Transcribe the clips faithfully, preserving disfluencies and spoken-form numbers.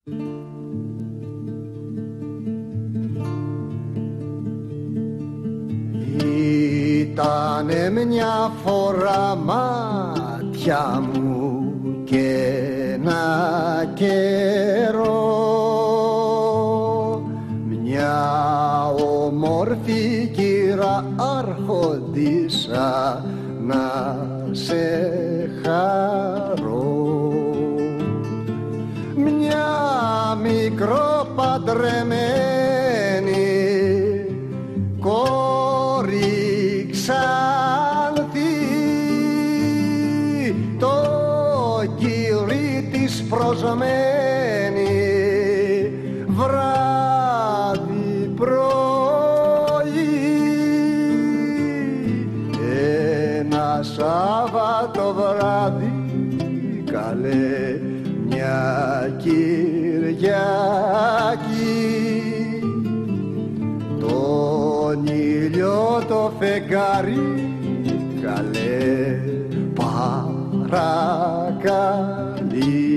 Ήτανε μια φορά μάτια μου και ένα καιρό μια όμορφη κύρα άρχοντισσα να σε χαρώ, μια μικροπαντρεμένη κόρη Ξάνθη, το κύρι της προσμένη βράδυ πρωί, ένα Σάββατο βράδυ καλέ μια Κυριακή, τον ήλιο το φεγγάρι καλέ παρακαλεί.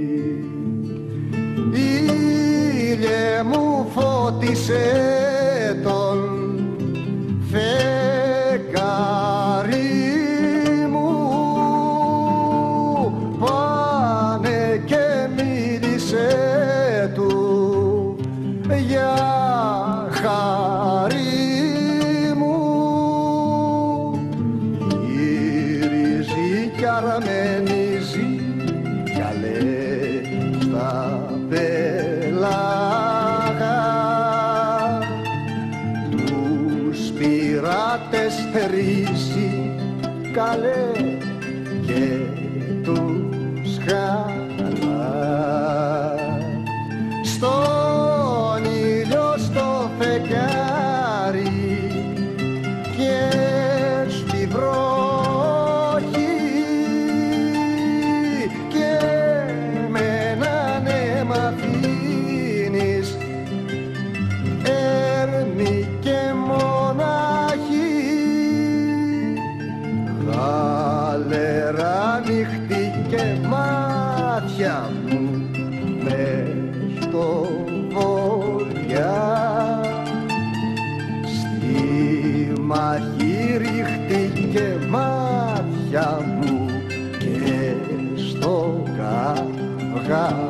Ήλιε μου φώτισε τον φεγγάρι μου, πάνε και μίλησε του για χάρη μου. Γυρίζει κι αρμενίζει καλέ στα πέλαγα, τους πειρατές θερίζει καλέ και τους χαλά. Στον ήλιο στο φεγγάρι και στη βροχή και με έναν αίμα αφήνεις έρμη και μοναχή. Γαλερά νύχτη και μάτια μου μες στο βοριά, στη μάχη ρίχτηκε μάτια μου και στο καβγά.